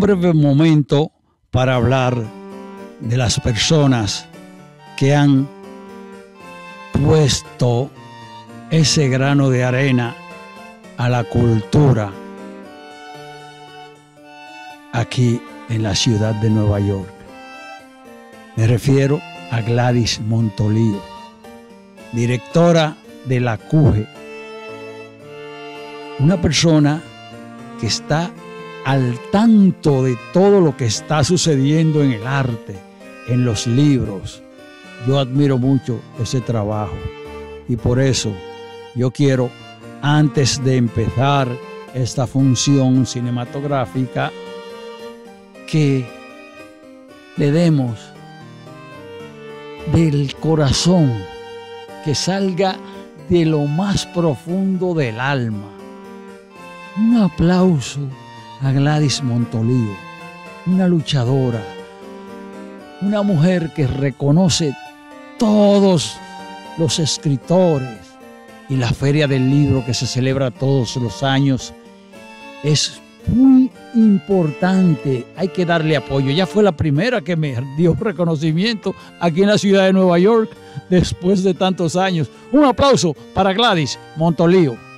breve momento para hablar de las personas que han puesto ese grano de arena a la cultura aquí en la ciudad de Nueva York. Me refiero a Gladys Montolío, directora de la CUGE, una persona que está al tanto de todo lo que está sucediendo en el arte, en los libros. Yo admiro mucho ese trabajo y por eso yo quiero, antes de empezar esta función cinematográfica, que le demos del corazón, que salga de lo más profundo del alma. Un aplauso a Gladys Montolío, una luchadora, una mujer que reconoce todos los escritores, y la Feria del Libro que se celebra todos los años es muy importante. Hay que darle apoyo. Ella fue la primera que me dio reconocimiento aquí en la ciudad de Nueva York después de tantos años. Un aplauso para Gladys Montolío.